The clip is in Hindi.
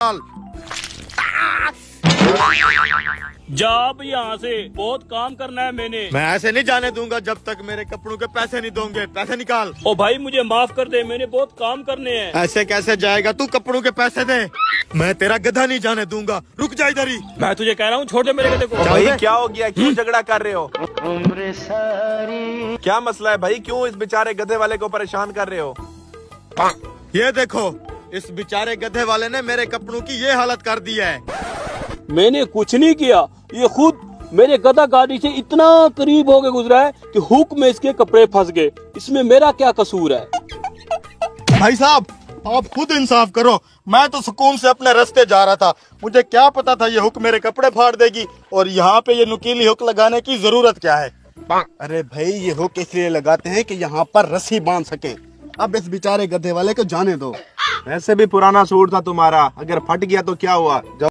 जा अब यहाँ से, बहुत काम करना है मैंने। मैं ऐसे नहीं जाने दूंगा जब तक मेरे कपड़ों के पैसे नहीं दोगे। पैसे निकाल। ओ भाई मुझे माफ कर दे, मैंने बहुत काम करने हैं। ऐसे कैसे जाएगा तू? कपड़ों के पैसे दे। मैं तेरा गधा नहीं जाने दूंगा। रुक जा इधर ही। मैं तुझे कह रहा हूँ छोड़ दे मेरे गधे को। भाई क्या हो गया, क्यों झगड़ा कर रहे हो? क्या मसला है भाई, क्यों इस बेचारे गधे वाले को परेशान कर रहे हो? ये देखो, इस बेचारे गधे वाले ने मेरे कपड़ों की ये हालत कर दी है। मैंने कुछ नहीं किया, ये खुद मेरे गधा गाड़ी से इतना करीब होके गुजरा है कि हुक में इसके कपड़े फंस गए। इसमें मेरा क्या कसूर है? भाई साहब आप खुद इंसाफ करो। मैं तो सुकून से अपने रास्ते जा रहा था, मुझे क्या पता था ये हुक मेरे कपड़े फाड़ देगी। और यहाँ पे ये नुकीली हुक लगाने की जरूरत क्या है? अरे भाई ये हुक इसलिए लगाते हैं कि यहाँ पर रस्सी बांध सके। अब इस बेचारे गधे वाले को जाने दो। वैसे भी पुराना सूट था तुम्हारा, अगर फट गया तो क्या हुआ?